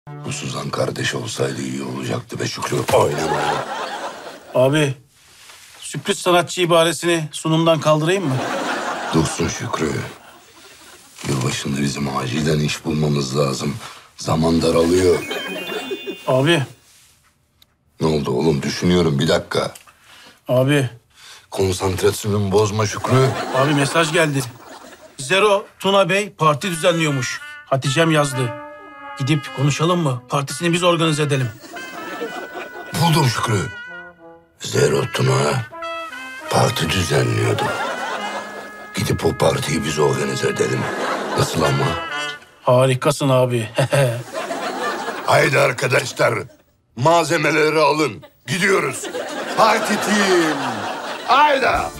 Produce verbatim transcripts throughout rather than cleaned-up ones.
Bu Suzan kardeş olsaydı iyi olacaktı be Şükrü. Oynama. Abi, sürpriz sanatçı ibaresini sunumdan kaldırayım mı? Dursun Şükrü. Yılbaşında bizim acilen iş bulmamız lazım. Zaman daralıyor. Abi. Ne oldu oğlum? Düşünüyorum, bir dakika. Abi. Konsantrasyonumu bozma Şükrü. Abi mesaj geldi. Zero Tuna Bey parti düzenliyormuş. Hatice'm yazdı. Gidip konuşalım mı? Partisini biz organize edelim. Buldum Şükrü. Zero Tuna parti düzenliyordu. Gidip o partiyi biz organize edelim. Nasıl ama? Harikasın abi. Haydi arkadaşlar. Malzemeleri alın. Gidiyoruz. Parti team. Hayda.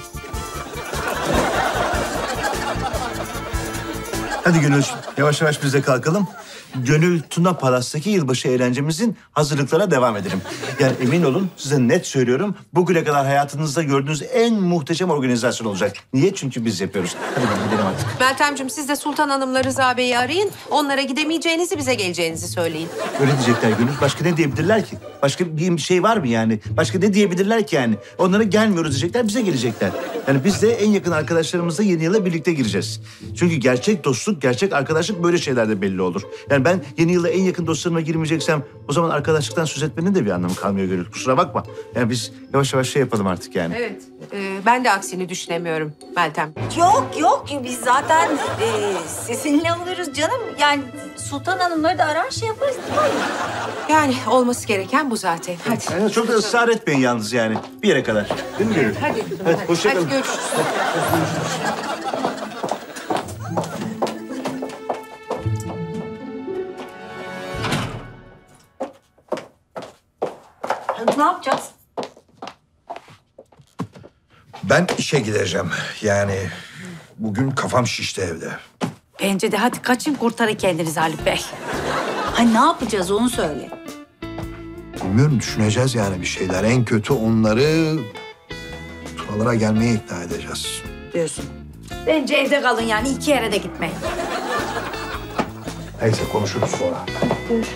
Hadi Gönül, yavaş yavaş biz de kalkalım. Gönül Tuna Palas'taki yılbaşı eğlencemizin hazırlıklarına devam edelim. Yani emin olun, size net söylüyorum, bugüne kadar hayatınızda gördüğünüz en muhteşem organizasyon olacak. Niye? Çünkü biz yapıyoruz. Hadi gidelim artık. Meltemciğim, siz de Sultan Hanım'la Rıza Bey'i arayın. Onlara gidemeyeceğinizi, bize geleceğinizi söyleyin. Öyle diyecekler Gönül. Başka ne diyebilirler ki? Başka bir şey var mı yani? Başka ne diyebilirler ki yani? Onlara gelmiyoruz diyecekler, bize gelecekler. Yani biz de en yakın arkadaşlarımızla yeni yıla birlikte gireceğiz. Çünkü gerçek dostluk, gerçek arkadaşlık böyle şeylerde belli olur. Yani ben yeni yıla en yakın dostlarıma girmeyeceksem o zaman arkadaşlıktan söz etmenin de bir anlamı kalmıyor Gönül. Kusura bakma. Yani biz yavaş yavaş şey yapalım artık yani. Evet, e, ben de aksini düşünemiyorum Meltem. Yok yok biz zaten e, sizinle oluruz canım. Yani Sultan Hanımları da arar şey yaparız. Hayır. Yani olması gereken bu zaten. Hadi. Yani çok da ısrar etmeyin yalnız yani. Bir yere kadar. Değil mi Gönül? Hadi. Hadi, hoşça kalın. Hadi görüşürüz. Ne yapacağız? Ben işe gideceğim. Yani bugün kafam şişti evde. Bence de hadi kaçın kurtarın kendinizi Haluk Bey. Ha ne yapacağız onu söyle. Bilmiyorum, düşüneceğiz yani bir şeyler. En kötü onları Tunalara gelmeye ikna edeceğiz. Diyorsun. Bence evde kalın yani iki yere de gitmeyin. Neyse konuşuruz sonra. Görüşürüz.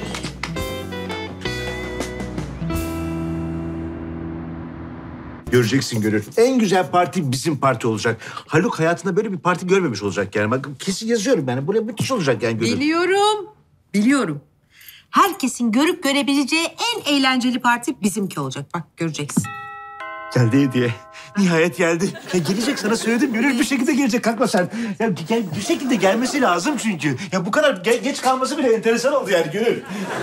Göreceksin Gönül. En güzel parti bizim parti olacak. Haluk hayatında böyle bir parti görmemiş olacak yani. Bak kesin yazıyorum yani. Buraya müthiş olacak yani Gönül. Biliyorum, biliyorum. Herkesin görüp görebileceği en eğlenceli parti bizimki olacak. Bak göreceksin. Geldi hediye. Nihayet geldi. Ya gelecek, sana söyledim. Gönül bir şekilde gelecek. Kalkma sen. Ya gel, bir şekilde gelmesi lazım çünkü. Ya bu kadar ge- geç kalması bile enteresan oldu yani Gönül.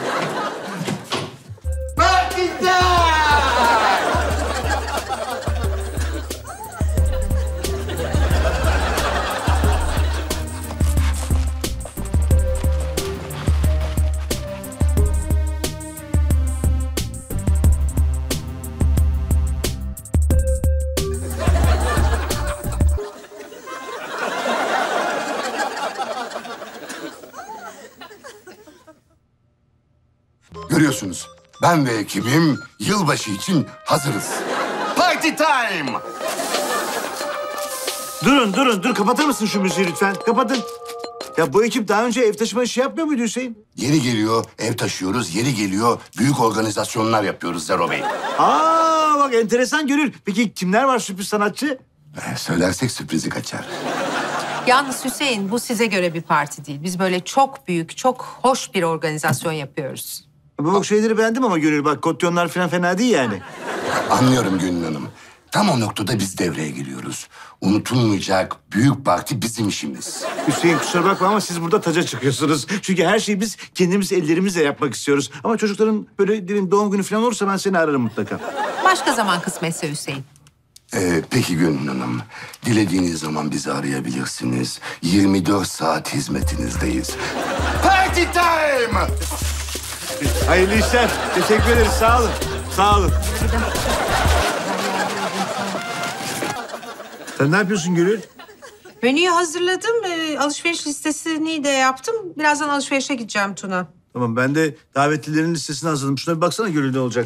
Partide! Görüyorsunuz. Ben ve ekibim yılbaşı için hazırız. Party time! Durun, durun, dur. Kapatır mısın şu müziği lütfen? Kapatın. Ya bu ekip daha önce ev taşıma işi yapmıyor muydu Hüseyin? Yeri geliyor ev taşıyoruz, yeri geliyor büyük organizasyonlar yapıyoruz Zero Bey. Aa bak enteresan Gönül. Peki kimler var sürpriz sanatçı? Eh, söylersek sürprizi kaçar. Yalnız Hüseyin, bu size göre bir parti değil. Biz böyle çok büyük, çok hoş bir organizasyon yapıyoruz. Bu bak şeyleri beğendim ama Gönül. Bak kotyonlar falan fena değil yani. Anlıyorum Gönül Hanım. Tam o noktada biz devreye giriyoruz. Unutulmayacak büyük parti bizim işimiz. Hüseyin kusura bakma ama siz burada taca çıkıyorsunuz. Çünkü her şeyi biz kendimiz ellerimizle yapmak istiyoruz. Ama çocukların böyle diyelim doğum günü falan olursa ben seni ararım mutlaka. Başka zaman kısmetse Hüseyin. Ee, peki Gönül Hanım, dilediğiniz zaman bizi arayabilirsiniz. yirmi dört saat hizmetinizdeyiz. Party time! Hayırlı işler. Teşekkür ederiz. Sağ olun. Sağ olun. Sen ne yapıyorsun Gönül? Menüyü hazırladım. Ee, alışveriş listesini de yaptım. Birazdan alışverişe gideceğim Tuna. Tamam ben de davetlilerin listesini hazırladım. Şuna bir baksana Gönül ne olacak.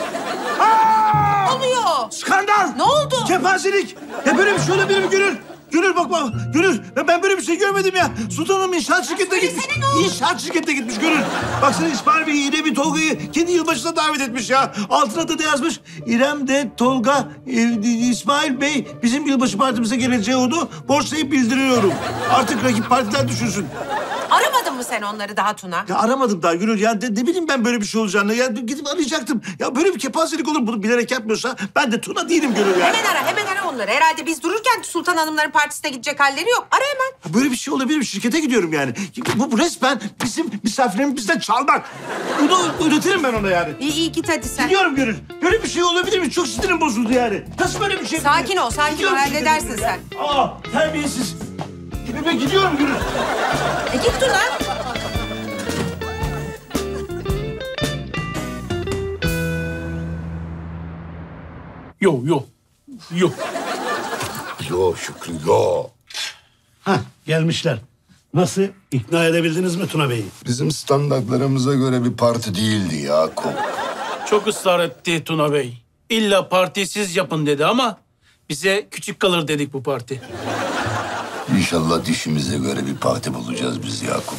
Ne oluyor? Skandal! Ne oldu? Kepazelik! Ya böyle bir şey olabilir mi Gönül? Gönül bak bak. Gönül ben, ben böyle bir şey görmedim ya. Sultan Hanım inşaat şirketine gitmiş. İnşaat şirketine gitmiş Gönül. Baksana İsmail Bey yine bir Tolga'yı kendi yılbaşına davet etmiş ya. Altına da ne yazmış? İrem de Tolga, e, İsmail Bey bizim yılbaşı partimize geleceği onu borsayı bildiriyorum. Artık rakip partiler düşünsün. Aramadın mı sen onları daha Tuna? Ya aramadım daha Gönül. Ya ne, ne bileyim ben böyle bir şey olacağını. Ya gidip arayacaktım. Ya böyle bir kepazelik olur. Bunu bilerek yapmıyorsa ben de Tuna değilim Gönül ya. Hemen ara, hemen ara onları. Herhalde biz dururken Sultan Hanımların partisine gidecek halleri yok. Ara hemen. Böyle bir şey olabilir mi? Şirkete gidiyorum yani. Bu, bu resmen bizim misafirlerimiz bizden çalmak. Bunu öğretirim ben ona yani. İyi, iyi git hadi sen. Gidiyorum Gönül. Böyle bir şey olabilir mi? Çok sinirim bozuldu yani. Nasıl böyle bir şey? Sakin ol, sakin ol. Gidiyorum Halledersin şirkete sen. Gönül ya. Aa, terbiyesiz. Ben gidiyorum Gönül. E git Tuna. Yo yo. Yo. Yo Şükrü yo. Hah, gelmişler. Nasıl? İkna edebildiniz mi Tuna Bey'i? Bizim standartlarımıza göre bir parti değildi Yakup. Çok ısrar etti Tuna Bey. İlla partisiz yapın dedi ama bize küçük kalır dedik bu parti. İnşallah dişimize göre bir parti bulacağız biz Yakup.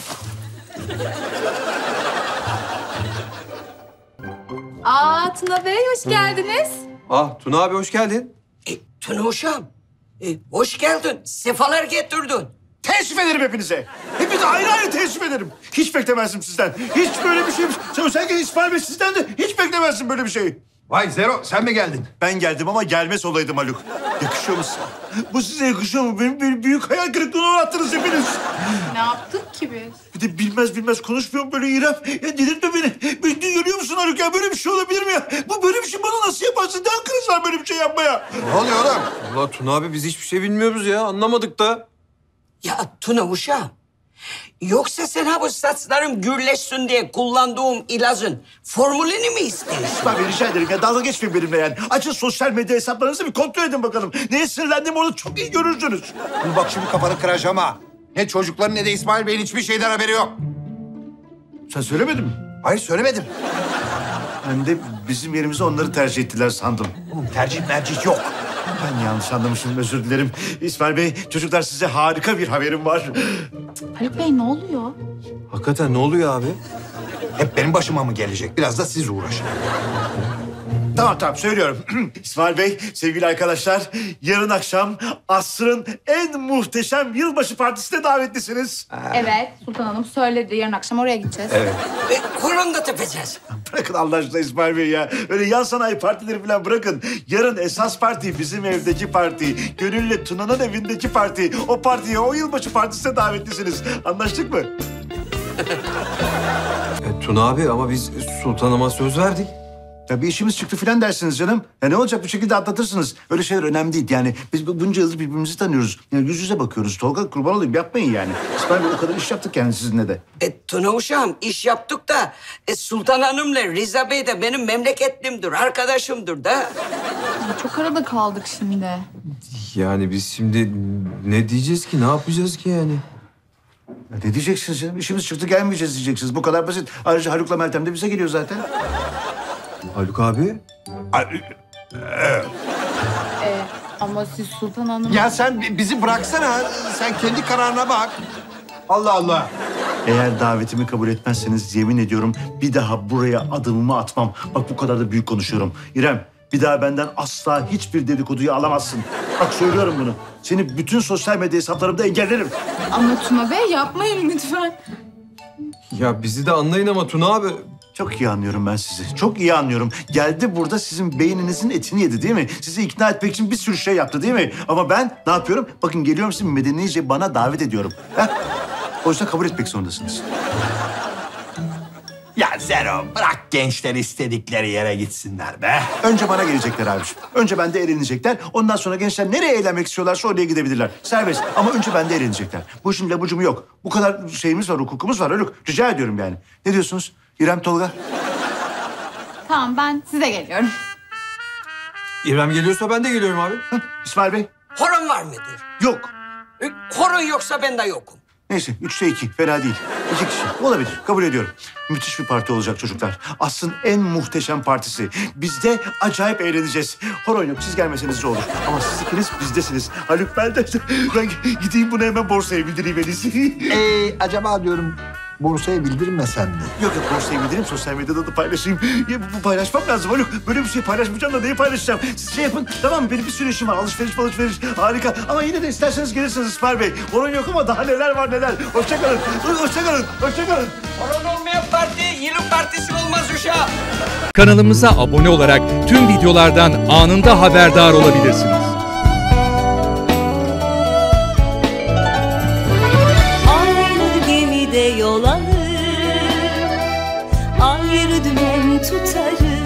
Aa Tuna Bey hoş geldiniz. Ah Tuna abi hoş geldin. E, Tuna uşağım, e, hoş geldin. Sefalar getirdin. Teessüf ederim hepinize. Hepinize ayrı ayrı teessüf ederim. Hiç beklemezdim sizden. Hiç böyle bir şey. Özellikle İsmail Bey sizden de hiç beklemezdim böyle bir şey. Vay Zero sen mi geldin? Ben geldim ama gelmez olaydım Haluk. Yakışıyor musun? Bu size yakışıyor mu? Benim, benim büyük hayal kırıklığına uğrattınız hepiniz. Ne yaptık ki biz? Bir de bilmez bilmez konuşmuyorum böyle İrem. Ya delirtme beni. Beni görüyor musun Haluk ya? Böyle bir şey olabilir mi ya? Bu böyle bir şey bana nasıl yaparsın? Ne hakkınız var böyle bir şey yapmaya? Ne oluyor oğlum? Allah Tuna abi biz hiçbir şey bilmiyoruz ya anlamadık da. Ya Tuna uşağım, yoksa sen ha bu saçlarım gürleşsin diye kullandığım ilacın formülünü mü istiyorsun? İsmail Bey rica ederim ya. Dalga geçmeyin benimle yani. Açın sosyal medya hesaplarınızı bir kontrol edin bakalım. Neye sinirlendiğimi onu çok iyi görürsünüz. Dur bak şimdi kafanı kıracağım ha. Ne çocukların ne de İsmail Bey'in hiçbir şeyden haberi yok. Sen söylemedin mi? Hayır söylemedim. Ben de bizim yerimize onları tercih ettiler sandım. Oğlum tercih mercih yok. Ben yanlış anlamışım, özür dilerim. İsmail Bey, çocuklar size harika bir haberim var. Haluk Bey ne oluyor? Hakikaten ne oluyor abi? Hep benim başıma mı gelecek? Biraz da siz uğraşın. Tamam tamam söylüyorum. İsmail Bey, sevgili arkadaşlar, yarın akşam asrın en muhteşem yılbaşı partisine davetlisiniz. Evet Sultan Hanım söyledi yarın akşam oraya gideceğiz. Evet. E, horon da tepeceğiz. Bırakın Allah aşkına İsmail Bey ya. Öyle yan sanayi partileri falan bırakın. Yarın esas parti bizim evdeki parti. Gönül'le Tuna'nın evindeki parti. O partiye, o yılbaşı partisine davetlisiniz. Anlaştık mı? E, Tuna abi ama biz Sultanıma söz verdik. Ya bir işimiz çıktı falan dersiniz canım. Ya ne olacak, bu şekilde atlatırsınız. Öyle şeyler önemli değil yani. Biz bu- bunca yıldır birbirimizi tanıyoruz. Yani yüz yüze bakıyoruz. Tolga kurban olayım yapmayın yani. İsmail Bey o kadar iş yaptık yani sizinle de. E, Tuna uşağım, iş yaptık da e, Sultan Hanım'la Rıza Bey de benim memleketlimdir, arkadaşımdır da. Ay, çok arada kaldık şimdi. Yani biz şimdi ne diyeceğiz ki ne yapacağız ki yani? Ya ne diyeceksiniz canım? İşimiz çıktı gelmeyeceğiz diyeceksiniz. Bu kadar basit. Ayrıca Haluk'la Meltem de bize geliyor zaten. Haluk abi. Ee, ama siz Sultan Hanım... Ya sen bizi bıraksana. Sen kendi kararına bak. Allah Allah. Eğer davetimi kabul etmezseniz yemin ediyorum bir daha buraya adımımı atmam. Bak bu kadar da büyük konuşuyorum. İrem, bir daha benden asla hiçbir dedikoduyu alamazsın. Bak söylüyorum bunu. Seni bütün sosyal medya hesaplarımda engellerim. Ama Tuna Bey yapmayın lütfen. Ya bizi de anlayın ama Tuna abi. Çok iyi anlıyorum ben sizi. Çok iyi anlıyorum. Geldi burada sizin beyninizin etini yedi değil mi? Sizi ikna etmek için bir sürü şey yaptı değil mi? Ama ben ne yapıyorum? Bakın geliyorum sizi medenice bana davet ediyorum. Heh. O yüzden kabul etmek zorundasınız. Ya Zero bırak gençler istedikleri yere gitsinler be. Önce bana gelecekler abiciğim. Önce bende eğlenecekler. Ondan sonra gençler nereye eğlenmek istiyorlarsa oraya gidebilirler. Serbest. Ama önce bende eğlenecekler. Bu işin labucumu yok. Bu kadar şeyimiz var, hukukumuz var. Öyle rica ediyorum yani. Ne diyorsunuz? İrem, Tolga? Tamam ben size geliyorum. İrem geliyorsa ben de geliyorum abi. Hı? İsmail Bey? Horon var mıdır? Yok. E, horon yoksa ben de yokum. Neyse üçte iki fena değil. İki kişi olabilir kabul ediyorum. Müthiş bir parti olacak çocuklar. Aslında en muhteşem partisi. Biz de acayip eğleneceğiz. Horon yok siz gelmeseniz de olur. Ama siz ikiniz bizdesiniz. Haluk ben de ben gideyim bunu hemen borsaya bildireyim en iyisi. Ee, acaba diyorum borsaya bildirmesen mi? Yok yok borsaya bildireyim sosyal medyada da paylaşayım. Ya, bu, bu paylaşmam lazım Haluk. Böyle bir şey paylaşmayacağım da neyi paylaşacağım? Siz şey yapın tamam mı? Benim bir sürü işim var. Alışveriş alışveriş harika. Ama yine de isterseniz gelirsiniz İsmail Bey. Horon yok ama daha neler var neler. Hoşçakalın. Hoşçakalın. Hoşçakalın. Horon olmayan parti yılın partisi olmaz uşağım. Kanalımıza abone olarak tüm videolardan anında haberdar olabilirsiniz. Aynı gemide yol alır, ayrı dümen tutarız.